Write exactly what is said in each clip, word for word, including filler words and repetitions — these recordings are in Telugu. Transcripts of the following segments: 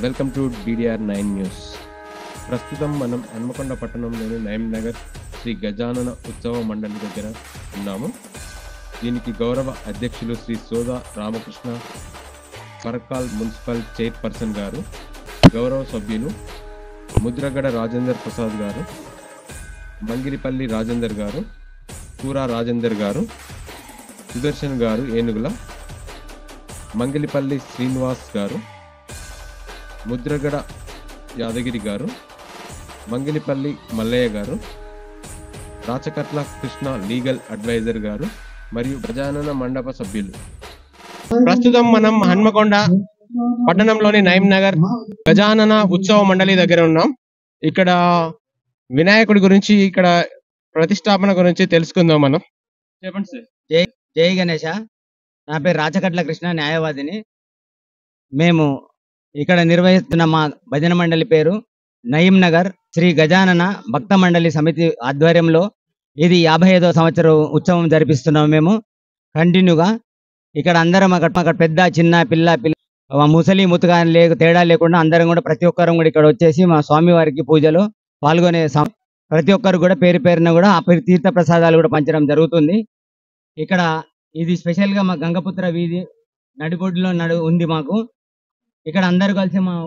Welcome to DDR nine news. ప్రస్తుతం మనం హన్మకొండ పట్టణంలోని నయం నగర్ శ్రీ గజానన ఉత్సవ మండలి దగ్గర ఉన్నాము. దీనికి గౌరవ అధ్యక్షులు శ్రీ సోదా రామకృష్ణ, పరకాల్ మున్సిపల్ చైర్పర్సన్ గారు, గౌరవ సభ్యులు ముద్రగడ రాజేందర్ ప్రసాద్ గారు, మంగిలిపల్లి రాజేందర్ గారు, కూరా రాజేందర్ గారు, సుదర్శన్ గారు ఏనుగుల, మంగిలిపల్లి శ్రీనివాస్ గారు, ముద్రగడ యాదగిరి గారు, మంగిలిపల్లి మల్లయ్య గారు, రాచకట్ల కృష్ణ లీగల్ అడ్వైజర్ గారు మరియు గజానన మండప సభ్యులు. ప్రస్తుతం మనం హన్మకొండ పట్టణంలోని నయం నగర్ గజానన ఉత్సవ మండలి దగ్గర ఉన్నాం. ఇక్కడ వినాయకుడి గురించి, ఇక్కడ ప్రతిష్టాపన గురించి తెలుసుకుందాం మనం. చెప్పండి సార్. జై జై గణేష. నా పేరు రాచకట్ల కృష్ణ, న్యాయవాదిని. మేము ఇక్కడ నిర్వహిస్తున్న మా భజన మండలి పేరు నయీం నగర్ శ్రీ గజానన భక్త మండలి సమితి ఆధ్వర్యంలో ఇది యాభై ఐదవ సంవత్సరం ఉత్సవం జరిపిస్తున్నాం. మేము కంటిన్యూగా ఇక్కడ అందరం అక్కడ అక్కడ పెద్ద చిన్న పిల్ల పిల్ల ముసలి ముతుగా లే తేడా లేకుండా అందరం కూడా ప్రతి ఒక్కరం కూడా ఇక్కడ వచ్చేసి మా స్వామివారికి పూజలో పాల్గొనే ప్రతి ఒక్కరు కూడా పేరు పేరున కూడా ఆ తీర్థ ప్రసాదాలు కూడా పంచడం జరుగుతుంది. ఇక్కడ ఇది స్పెషల్గా మా గంగపుత్ర వీధి నడిబొడ్డులో నడు ఉంది. మాకు ఇక్కడ అందరు కలిసి మా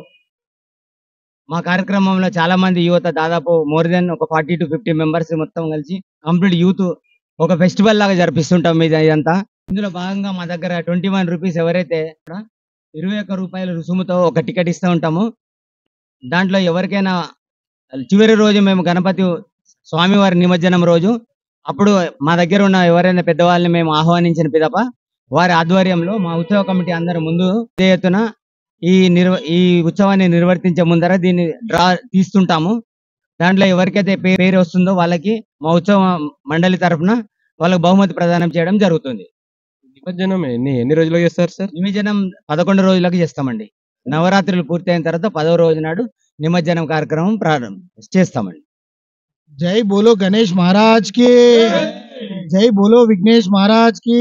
మా కార్యక్రమంలో చాలా మంది యువత, దాదాపు మోర్ దెన్ ఒక ఫార్టీ టు ఫిఫ్టీ మెంబర్స్ మొత్తం కలిసి కంప్లీట్ యూత్ ఒక ఫెస్టివల్ లాగా జరిపిస్తుంటాం. ఇది ఇదంతా ఇందులో భాగంగా మా దగ్గర ట్వంటీ వన్ రూపీస్ ఎవరైతే ఇరవై ఒక్క రూపాయల రుసుముతో ఒక టికెట్ ఇస్తూ ఉంటాము. దాంట్లో ఎవరికైనా చివరి రోజు మేము గణపతి స్వామివారి నిమజ్జనం రోజు అప్పుడు మా దగ్గర ఉన్న ఎవరైనా పెద్దవాళ్ళని మేము ఆహ్వానించిన పిదప వారి ఆధ్వర్యంలో మా ఉత్సవ కమిటీ అందరూ ముందు ఎత్తున ఈ నిర్వ ఈ ఉత్సవాన్ని నిర్వర్తించే ముందర దీన్ని డ్రా తీస్తుంటాము. దాంట్లో ఎవరికైతే పేరు వస్తుందో వాళ్ళకి మా ఉత్సవ మండలి తరఫున వాళ్ళకి బహుమతి ప్రదానం చేయడం జరుగుతుంది. నిమజ్జనం ఎన్ని ఎన్ని రోజులు చేస్తారు సార్? నిమజ్జనం పదకొండు రోజులకు చేస్తామండి. నవరాత్రులు పూర్తయిన తర్వాత పదవ రోజు నాడు నిమజ్జనం కార్యక్రమం ప్రారంభం చేస్తామండి. జై బోలో గణేష్ మహారాజ్ కి జై, బోలో విఘ్నేష్ మహారాజ్ కి.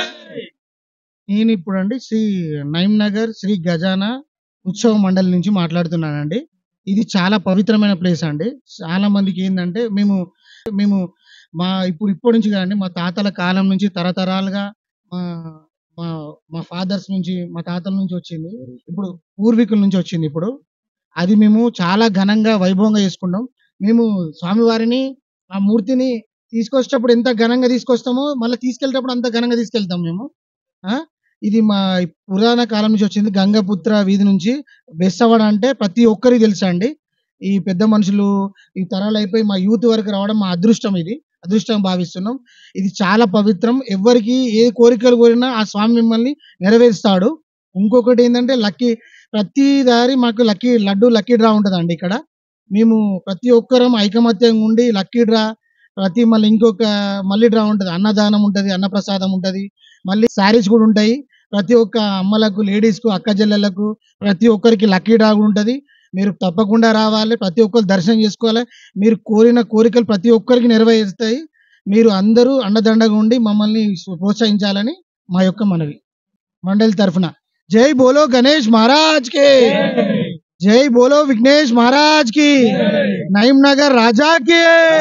నేను ఇప్పుడు అండి శ్రీ నయం నగర్ శ్రీ గజాన ఉత్సవ మండలి నుంచి మాట్లాడుతున్నానండి. ఇది చాలా పవిత్రమైన ప్లేస్ అండి. చాలా మందికి ఏంటంటే మేము మేము మా ఇప్పుడు ఇప్పటి నుంచి కాదండి, మా తాతల కాలం నుంచి తరతరాలుగా మా మా మా ఫాదర్స్ నుంచి, మా తాతల నుంచి వచ్చింది, ఇప్పుడు పూర్వీకుల నుంచి వచ్చింది. ఇప్పుడు అది మేము చాలా ఘనంగా వైభవంగా చేసుకుంటాం. మేము స్వామివారిని ఆ మూర్తిని తీసుకొచ్చేటప్పుడు ఎంత ఘనంగా తీసుకొస్తామో మళ్ళీ తీసుకెళ్ళేటప్పుడు అంత ఘనంగా తీసుకెళ్తాం మేము. ఆ ఇది మా పురాణ కాలం నుంచి వచ్చింది. గంగపుత్ర వీధి నుంచి బెస్తవాడ అంటే ప్రతి ఒక్కరికి తెలుసా అండి. ఈ పెద్ద మనుషులు ఈ తరాలు అయిపోయి మా యూత్ వరకు రావడం మా అదృష్టం. ఇది అదృష్టం భావిస్తున్నాం. ఇది చాలా పవిత్రం. ఎవరికి ఏ కోరికలు కోరినా ఆ స్వామి మిమ్మల్ని నెరవేరుస్తాడు. ఇంకొకటి ఏంటంటే లక్కీ ప్రతి దారి మాకు లక్కీ లడ్డు లక్కీ డ్రా ఉంటుందండి. ఇక్కడ మేము ప్రతి ఒక్కరం ఐకమత్యంగా ఉండి లక్కీ డ్రా ప్రతి మళ్ళీ ఇంకొక మళ్ళీ డ్రా ఉంటుంది, అన్నదానం ఉంటుంది, అన్నప్రసాదం ఉంటుంది, మళ్ళీ శారీస్ కూడా ఉంటాయి. ప్రతి ఒక్క అమ్మలకు, లేడీస్కు, అక్క చెల్లెలకు ప్రతి ఒక్కరికి లక్కీ డ్రా కూడా ఉంటుంది. మీరు తప్పకుండా రావాలి, ప్రతి ఒక్కరు దర్శనం చేసుకోవాలి. మీరు కోరిన కోరికలు ప్రతి ఒక్కరికి నెరవేరుస్తాయి. మీరు అందరూ అండదండగా ఉండి మమ్మల్ని ప్రోత్సహించాలని మా యొక్క మనవి మండలి తరఫున. జై బోలో గణేష్ మహారాజ్ కి జై, బోలో విఘ్నేష్ మహారాజ్ కి, నయం నగర్ రాజా కి.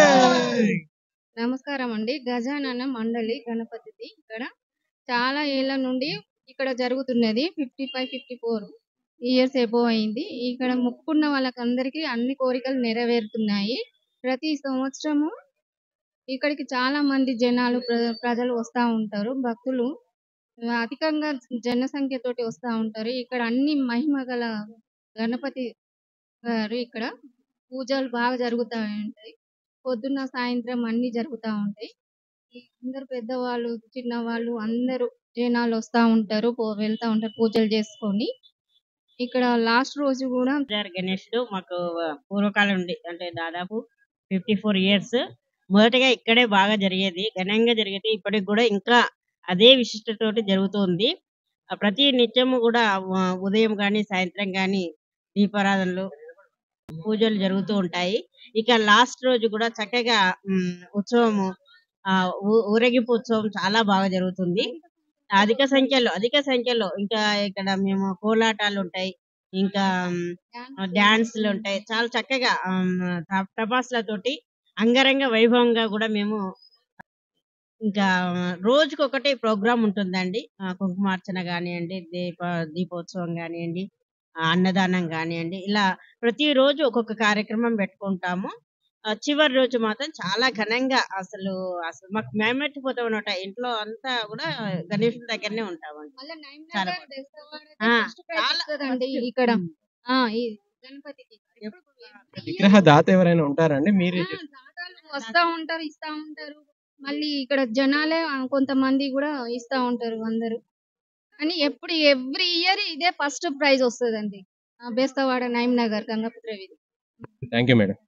నమస్కారం అండి. గజానన మండలి గణపతిది ఇక్కడ చాలా ఏళ్ల నుండి ఇక్కడ జరుగుతున్నది. Fifty five fifty four years above అయింది. ఇక్కడ మొక్కుకున్న వాళ్ళకందరికీ అన్ని కోరికలు నెరవేరుతున్నాయి. ప్రతి సంవత్సరము ఇక్కడికి చాలా మంది జనాలు ప్రజలు వస్తూ ఉంటారు. భక్తులు అధికంగా జనసంఖ్యతోటి వస్తూ ఉంటారు. ఇక్కడ అన్ని మహిమ గల గణపతి గారు ఇక్కడ పూజలు బాగా జరుగుతూ ఉంటాయి. పొద్దున్న సాయంత్రం అన్ని జరుగుతూ ఉంటాయి. అందరు పెద్దవాళ్ళు, చిన్నవాళ్ళు అందరూ జనాలు వస్తూ ఉంటారు, వెళ్తూ ఉంటారు పూజలు చేసుకొని. ఇక్కడ లాస్ట్ రోజు కూడా గణేశుడు మాకు పూర్వకాలం నుండి అంటే దాదాపు ఫిఫ్టీ ఫోర్ ఇయర్స్ మొదటగా ఇక్కడే బాగా జరిగేది, ఘనంగా జరిగేది. ఇప్పటికి కూడా ఇంకా అదే విశిష్టతోటి జరుగుతుంది. ప్రతి నిత్యము కూడా ఉదయం కానీ సాయంత్రం కానీ దీపారాధనలు, పూజలు జరుగుతూ ఉంటాయి. ఇక లాస్ట్ రోజు కూడా చక్కగా ఉత్సవము ఆ ఊరేగింపు ఉత్సవం చాలా బాగా జరుగుతుంది. అధిక సంఖ్యలో అధిక సంఖ్యలో ఇంకా ఇక్కడ మేము కోలాటాలు ఉంటాయి, ఇంకా డాన్సులు ఉంటాయి చాలా చక్కగా టపాసులతోటి అంగరంగ వైభవంగా కూడా మేము ఇంకా రోజుకొకటి ప్రోగ్రామ్ ఉంటుందండి. ఆ, కుంకుమార్చన కానివ్వండి, దీప దీపోత్సవం కానివ్వండి, ఆ, అన్నదానం కానివ్వండి, ఇలా ప్రతిరోజు ఒక్కొక్క కార్యక్రమం పెట్టుకుంటాము. ఆ, చివరి రోజు మాత్రం చాలా ఘనంగా అసలు అసలు మాకు మేమెట్టిపోతాం అనమాట. ఇంట్లో అంతా కూడా గణేషుడి దగ్గరనే ఉంటామండి. మళ్ళీ నైమ్ చాలా నగర్ బాగుంది. బెస్తవాడకి ఆ, ఫస్ట్ ప్రైజ్ చాలా వస్తుందండి first. ఇక్కడ. ఉమ్. ఆ ఈ గణపతికి ఎప్పుడు every year విగ్రహ దాత ఎవరైనా ఉంటారండి మీరే ఆ, చేస్తారా? దాతలు వస్తా ఉంటారు, ఇస్తా ఉంటారు. మళ్ళీ ఇక్కడ జనాలే ఆ, కొంతమంది కూడా ఇస్తా ఉంటారు అందరూ. అని ఎప్పుడు ఎవ్రీ ఇయర్ ఇదే ఫస్ట్ ప్రైజ్ వస్తుందండి. ఆ, బేస్తవాడ నైమ్ నగర్ గంగపుత్ర వీధి. Thank you madam.